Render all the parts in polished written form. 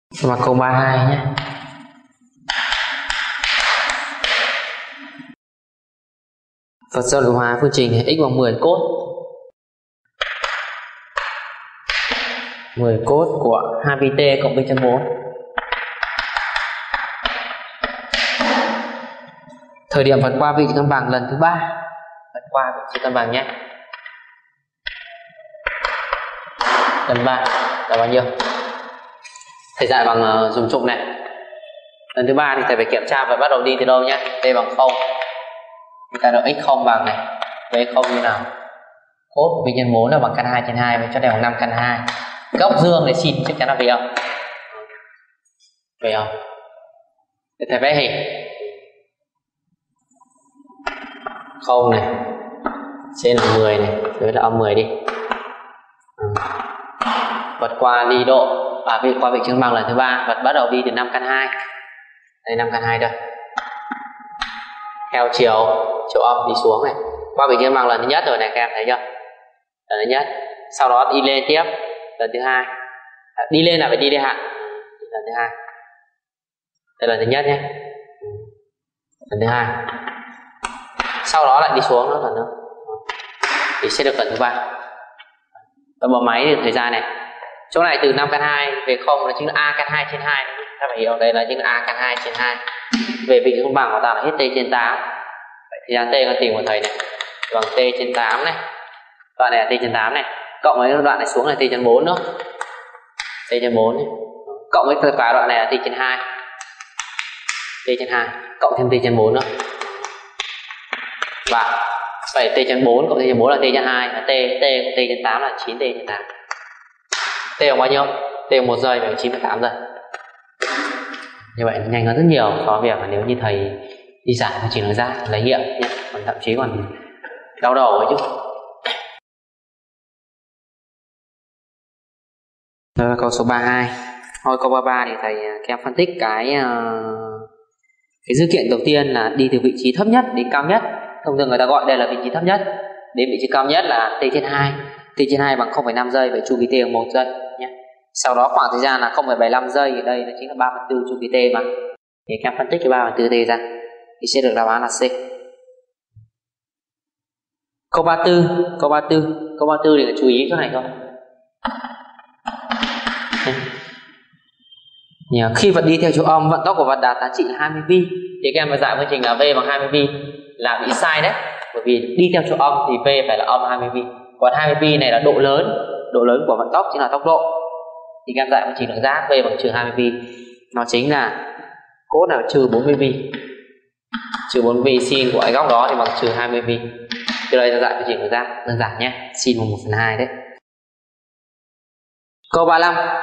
Và câu 32 nhé. Vật do điều hòa phương trình x bằng 10 cos 10 cos của 2pt cộng pi/4. Thời điểm vượt qua vị trí cân bằng lần thứ 3. Vượt qua vị trí cân bằng nhé. Lần 3 là bao nhiêu? Thầy dạy bằng dùng trục này. Lần thứ 3 thì thầy phải kiểm tra và bắt đầu đi từ đâu nhé. T bằng 0. Chúng ta được x0 bằng này. V0 như nào? Cos của pi/4 là bằng căn 2/2 với cho đều bằng 5 căn 2. Góc dương để xin chắc chắn là về không? Về không? Để thầy vẽ hình. 0 này. Trên là 10 này, dưới là âm 10 đi. Vượt qua ly độ qua vị trí cân bằng lần thứ 3, vật bắt đầu đi từ 5 căn 2. Đây 5 căn 2 đây. Theo chiều âm đi xuống này. Qua vị trí cân bằng lần thứ nhất rồi này các em thấy chưa? Lần thứ nhất. Sau đó đi lên tiếp lần thứ 2. Đi lên là phải đi hạn. Lần thứ 2. Đây là lần thứ nhất nhé. Lần thứ 2. Sau đó lại đi xuống nữa lần nữa. Thì sẽ được lần thứ 3. Và bấm máy thì thời gian này. Chỗ này từ 5 căn 2 về 0 là chính là a căn 2/2. Ta phải hiểu đây là chính là a căn 2/2. Về vị trí cân bằng của ta là hết t/8. Vậy thời gian t con tìm của thầy này bằng t/8 này. Đoạn này là t/8 này. Cộng với đoạn này xuống là t/4 nữa. T/4 này. Cộng với tất cả đoạn này là t/2. T/2 cộng thêm t/4 nữa. Và vậy t/4 cộng t/4 là t/2 và t của t/8 là 9t/8. T bằng bao nhiêu? T bằng 1 giây và 9,8 giây. Như vậy nhanh hơn rất nhiều so với việc là nếu như thầy đi giải phương trình ra lấy nghiệm nhé. Còn thậm chí còn đau đầu ấy chứ. Đó là câu số 32. Thôi câu 33 thì thầy kèm phân tích cái dữ kiện đầu tiên là đi từ vị trí thấp nhất đến cao nhất. Thông thường người ta gọi đây là vị trí thấp nhất. Đến vị trí cao nhất là t/2. T/2 bằng 0,5 giây, vậy chu kỳ t bằng 1 giây nhé. Sau đó khoảng thời gian là 0,75 giây, ở đây nó chính là 3/4 chu kỳ t mà. Thì các em phân tích cái 3/4 t ra thì sẽ được đáp án là C. Câu 34, câu 34 thì chú ý cái này thôi. Khi vật đi theo chiều âm, vận tốc của vật đạt giá trị là 20 v thì các em phải giải phương trình là v bằng 20 v là bị sai đấy. Bởi vì đi theo chiều âm thì v phải là âm 20 v. Còn 20 v này là độ lớn của vận tốc chính là tốc độ. Thì các em giải phương trình lượng giác v bằng trừ 20 v. Nó chính là cos là trừ 40 v. Trừ 40 v sin của cái góc đó thì bằng trừ 20 v. Từ đây ta giải phương trình lượng giác đơn giản nhé. Sin bằng 1/2 đấy. Câu 35.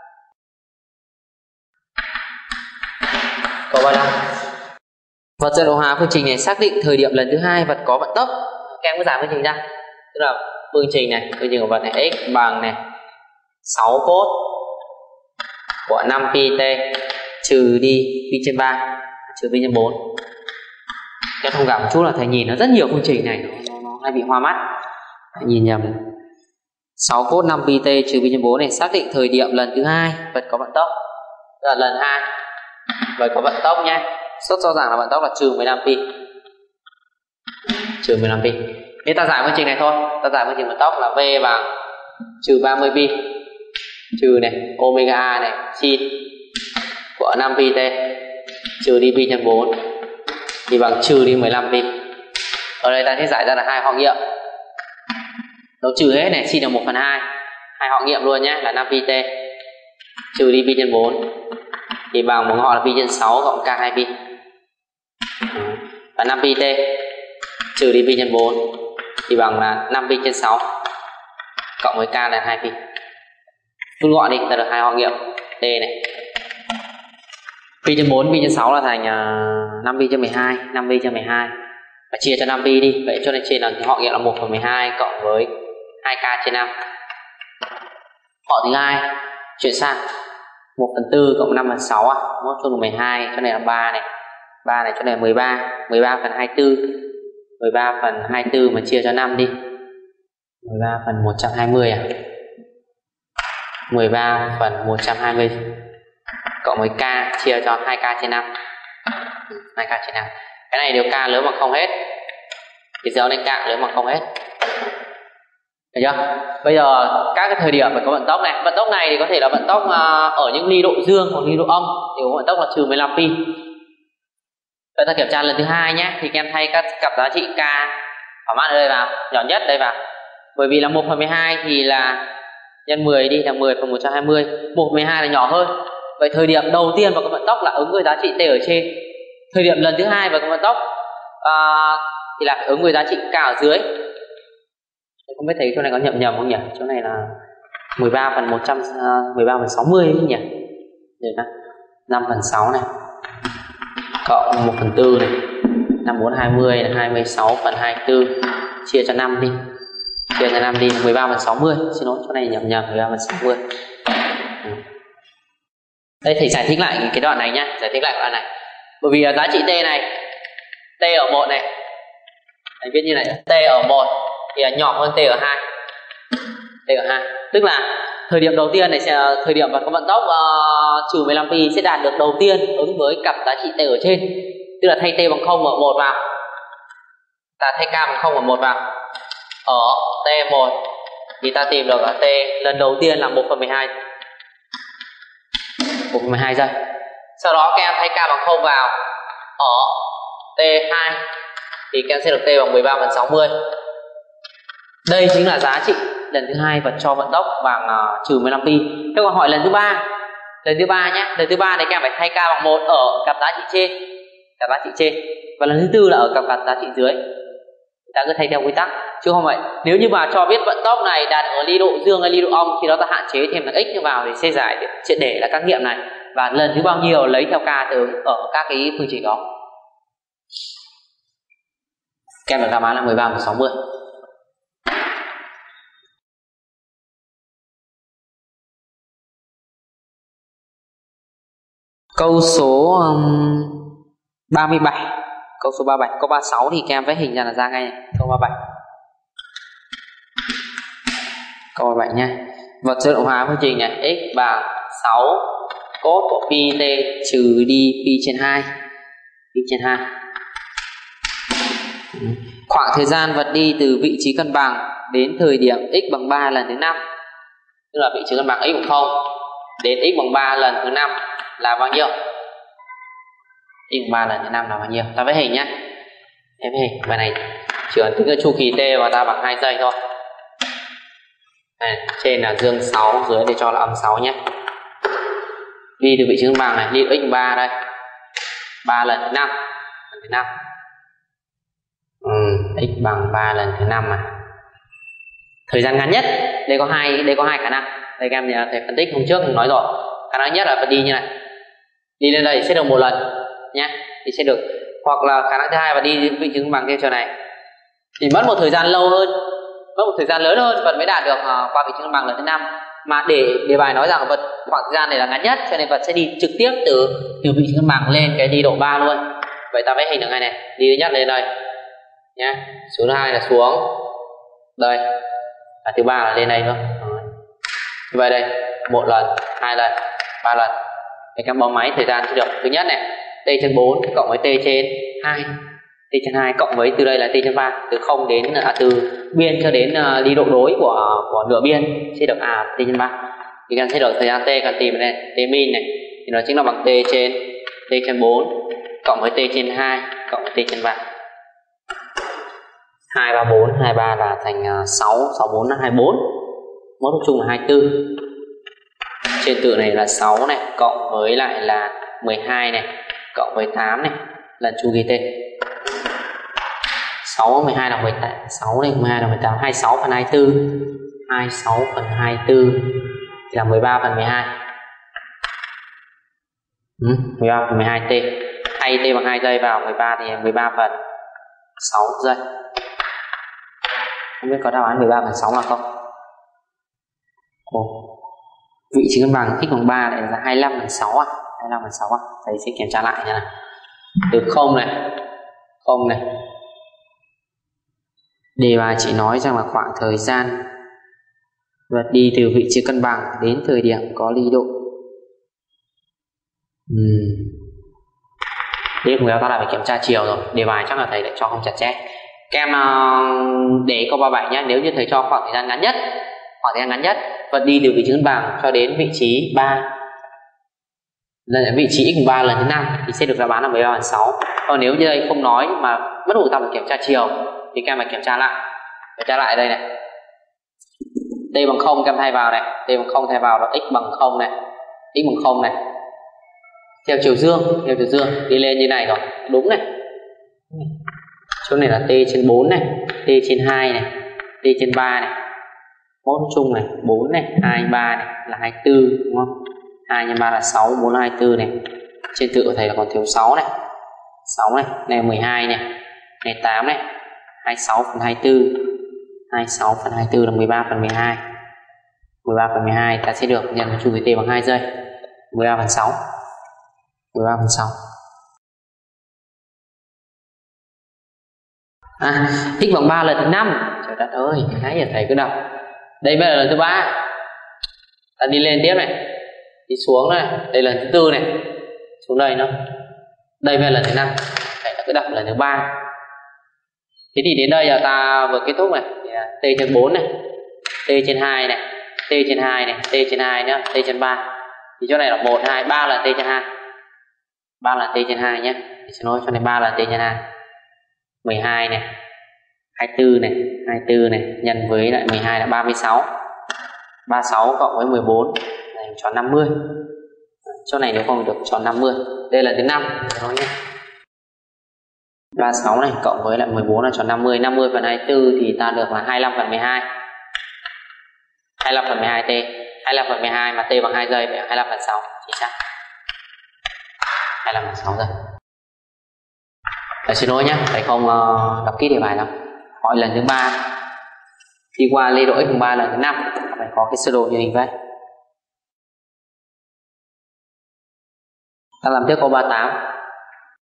Câu 35. Vật do điều hòa phương trình này xác định thời điểm lần thứ 2 vật có vận tốc. Các em cứ giải phương trình ra. Tức là phương trình này, phương trình của vật này x bằng này 6 cos của 5pt trừ đi pi/3 trừ pi/4. Các em thông cảm một chút là thầy nhìn nó rất nhiều phương trình này nó hay bị hoa mắt. Thầy nhìn nhầm. 6 cos 5pt trừ pi/4 này xác định thời điểm lần thứ 2 vật có vận tốc. Tức là lần 2 vật có vận tốc nhé. Xuất cho rằng là vận tốc là trừ 15 pi. Trừ 15 pi. Nếu ta giải phương trình này thôi, ta giải phương trình vận tốc là v bằng trừ 30 pi trừ này omega a này sin của 5 pt trừ đi pi/4 thì bằng trừ đi 15 pi. Ở đây ta sẽ giải ra là hai họ nghiệm. Nó trừ hết này, sin là 1/2. Hai họ nghiệm luôn nhé là 5 pt trừ đi pi/4 thì bằng một họ là pi/6 cộng k2 pi. Và 5 pt trừ đi pi/4 thì bằng là 5 pi/6 cộng với k là 2 pi. Rút gọn đi, ta được hai họ nghiệm t này. Pi/4 pi/6 là thành 5 pi/12, 5 pi/12 và chia cho 5 pi đi. Vậy cho nên trên là họ nghiệm là 1/12 cộng với 2k/5. Họ thứ hai chuyển sang 1/4 cộng 5/6 à, 1 cho 12 cho này là 3 này. 3 này cho này là 13, 13/24. 13/24 mà chia cho 5 đi. 13/120 à. 13/120 cộng với k chia cho 2k trên 5. 2k trên 5. Cái này nếu k lớn bằng không hết thì dấu lên k lớn bằng không hết. Được chưa? Bây giờ các cái thời điểm phải có vận tốc này. Vận tốc này thì có thể là vận tốc ở những ly độ dương hoặc ly độ âm thì có vận tốc là trừ 15 pi. Vậy ta kiểm tra lần thứ hai nhé. Thì các em thay các cặp giá trị k thỏa mãn ở đây vào, nhỏ nhất đây vào. Bởi vì là 1/12 thì là nhân 10 đi là 10 phần 120. 1/12 là nhỏ hơn. Vậy thời điểm đầu tiên vào cái vận tốc là ứng với giá trị t ở trên. Thời điểm lần thứ hai vào cái vận tốc thì là phải ứng với giá trị k ở dưới. Không biết thấy chỗ này có nhầm không nhỉ? Chỗ này là 13/60 ấy nhỉ? Đây này. 5/6 này. Cộng 1/4 này. 5/4 20 là 26/24 chia cho 5 đi. Chia cho 5 đi 13/60. Xin lỗi, chỗ này nhầm 13/60. Đây thầy giải thích lại cái đoạn này nhá, giải thích lại đoạn này. Bởi vì giá trị t này, t ở 1 này. Thầy viết như này, t ở 1 thì nhỏ hơn t ở 2. T ở 2. Tức là thời điểm đầu tiên này sẽ thời điểm vào có vận tốc trừ 15 pi sẽ đạt được đầu tiên ứng với cặp giá trị t ở trên. Tức là thay t bằng 0 ở 1 vào. Ta thay k bằng 0 ở 1 vào. Ở t1 thì ta tìm được ở t lần đầu tiên là 1/12. 1/12 giây. Sau đó các em thay k bằng 0 vào. Ở t2 thì các em sẽ được t bằng 13/60. Đây chính là giá trị lần thứ hai và cho vận tốc bằng trừ 15 pi. Thế còn hỏi lần thứ ba. Lần thứ ba nhé. Lần thứ ba này các em phải thay k bằng 1 ở cặp giá trị trên. Cặp giá trị trên. Và lần thứ tư là ở cặp giá trị dưới. Ta cứ thay theo quy tắc chứ không vậy. Nếu như mà cho biết vận tốc này đạt ở ly độ dương hay ly độ âm thì nó ta hạn chế thêm là x vào để sẽ giải triệt để là các nghiệm này. Và lần thứ bao nhiêu lấy theo k từ ở các cái phương trình đó. Các em được đáp án là 13/60. Câu số 37. Câu số 37. Câu 36 thì các em vẽ hình ra là ra ngay này. Câu 37. Câu 37 nha. Vật tự động hóa phương trình này x bằng 6 cos của pi t trừ đi pi trên 2. Pi trên 2. Khoảng thời gian vật đi từ vị trí cân bằng đến thời điểm x bằng 3 lần thứ 5. Tức là vị trí cân bằng x bằng 0 đến x bằng 3 lần thứ 5 là bao nhiêu? X bằng 3 lần thứ 5 là bao nhiêu? Ta vẽ hình nhé. Em hình. Bài này chỉ cần tính cái chu kỳ t và ta bằng 2 giây thôi. Này, trên là dương 6, dưới để cho là âm 6 nhé. Đi từ vị trí cân bằng này, đi x bằng 3 đây. 3 lần thứ 5. Lần thứ 5. X bằng 3 lần thứ 5 à. Thời gian ngắn nhất, đây có hai khả năng. Đây các em thầy phân tích hôm trước nói rồi. Khả năng nhất là phải đi như này. Đi lên đây sẽ được một lần nhé. Thì sẽ được. Hoặc là khả năng thứ hai là đi vị trí cân bằng theo chiều này. Thì mất một thời gian lâu hơn, mất một thời gian lớn hơn vật mới đạt được qua vị trí cân bằng lần thứ 5. Mà để đề bài nói rằng vật khoảng thời gian này là ngắn nhất cho nên vật sẽ đi trực tiếp từ vị trí cân bằng lên cái đi độ 3 luôn. Vậy ta vẽ hình được ngay này. Đi thứ nhất lên đây nhé. Số thứ hai là xuống đây. Và thứ ba là lên đây thôi. Vậy đây, 1 lần, 2 lần, 3 lần. Để các bấm máy thời gian sẽ được. Thứ nhất này, t trên 4 cộng với t trên 2. T trên 2 cộng với từ đây là t trên 3, từ 0 đến từ biên cho đến ly độ đối của nửa biên sẽ được t trên 3. Thì các sẽ được thời gian t cần tìm này, t min này thì nó chính là bằng t trên 4 cộng với t trên 2 cộng với t trên 3. 2 3 4, 23 là thành 6, 6 4 là 24. Mốt chung là 24. Trên tử này là 6 này cộng với lại là 12 này cộng với 8 này lần chu kỳ t. 6 12 là 18, 6 này 12 là 18, 26 phần 24. 26 phần 24 thì là 13 phần 12. 13 phần 12 t. Thay t bằng 2 giây vào 13 thì 13 phần 6 giây. Không biết có đáp án 13 phần 6 là không? Vị trí cân bằng x bằng 3 lại là 25 phần 6 à? 25 phần 6 à? Thầy sẽ kiểm tra lại nha này. Từ 0 này. Đề bài chỉ nói rằng là khoảng thời gian vật đi từ vị trí cân bằng đến thời điểm có ly độ Tiếp theo ta lại phải kiểm tra chiều rồi. Đề bài chắc là thầy lại cho không chặt chẽ. Các em để câu 37 nhé. Nếu như thầy cho khoảng thời gian ngắn nhất và đi từ vị trí cân bằng cho đến vị trí 3 lần vị trí x cùng 3 lần thứ 5 thì sẽ được đáp án là 13/6. Còn nếu như đây không nói mà bắt buộc ta phải kiểm tra chiều thì các em phải kiểm tra lại đây này. T bằng 0 các em thay vào này, t bằng 0 thay vào là x bằng 0 này, x bằng 0 này. Theo chiều dương đi lên như này rồi, đúng này. Chỗ này là t trên 4 này, t trên 2 này, t trên 3 này. Mốt chung này, 4 này, 2 3 này là 24 đúng không? 2 nhân 3 là 6, 4 là 24 này. Trên tự của thầy là còn thiếu 6 này. 6 này, này 12 này, này 8 này, 26 phần 24. 26 phần 24 là 13 phần 12. 13 phần 12 ta sẽ được nhân với chu kỳ t bằng 2 giây. 13/6. 13/6. X bằng 3 lần thứ 5. Trời đất ơi, nãy giờ thầy cứ đọc. Đây mới là lần thứ 3. Ta đi lên tiếp này. Đi xuống này, đây là lần thứ 4 này. Xuống đây nữa. Đây mới là lần thứ 5. Thầy đã cứ đọc lần thứ 3. Thế thì đến đây giờ ta vừa kết thúc này. T trên 4 này, T trên 2 này, T trên 2 này, T trên 2 nữa, T trên 3. Thì chỗ này là 1 2 3 là T trên 2. 3 là T trên 2 nhé. Xin lỗi, cho nên 3 là T trên 2. 12 này, 24 này, 24 này nhân với lại 12 là 36. 36 cộng với 14 này tròn 50. Chỗ này nếu không được tròn 50. Đây là thứ 5 thôi nhé. 36 này cộng với lại 14 là tròn 50. 50 phần 24 thì ta được là 25 phần 12. 25 phần 12 t. 25 phần 12 mà t bằng 2 giây, 25 phần 6 chính xác. 25 phần 6 giây. Xin lỗi nhé, thầy không đọc kỹ đề bài đâu. Hỏi lần thứ 3 đi qua lê độ x cùng 3 lần thứ 5 phải có cái sơ đồ như hình vẽ. Ta làm tiếp câu 38.